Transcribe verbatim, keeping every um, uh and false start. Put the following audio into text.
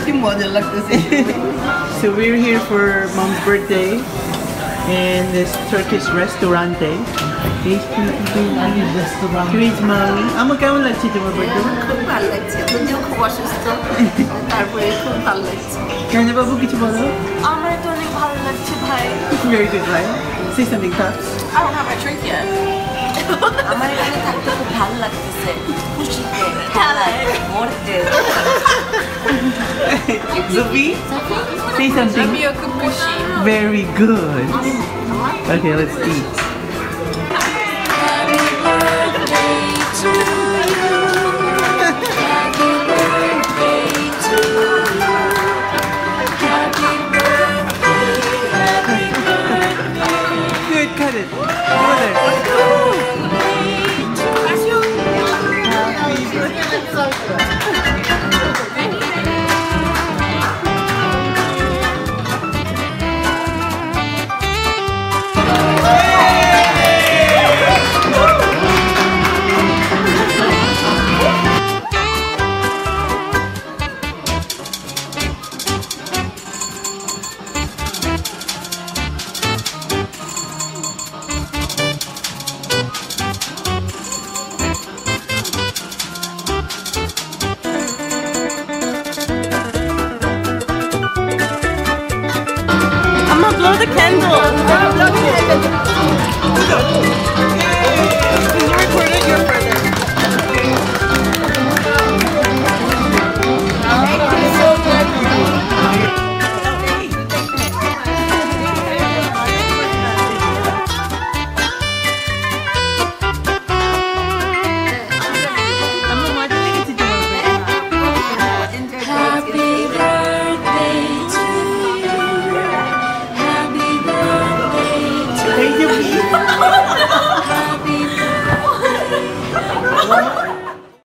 So we're here for mom's birthday in this Turkish restaurante. Please, please, mommy. আমার কেমন লাগছে তোমার birthday? খুব ভালো লাগছে। যদিও খুব অসুস্থ, তারপরে খুব ভালো লাগছে। কেন বাবু কিছু বলো? আমার তো অনেক ভালো লাগছে ভাই। Very good, right? Say something, Pops. I don't have my drink yet. আমার এখানে থাকতে খুব ভালো লাগতেছে। খুশিতে, খেলায়, মরতে। Sophie, say something. Very good. Okay, let's eat. Good, cut it. Over there. I'm gonna blow the candle.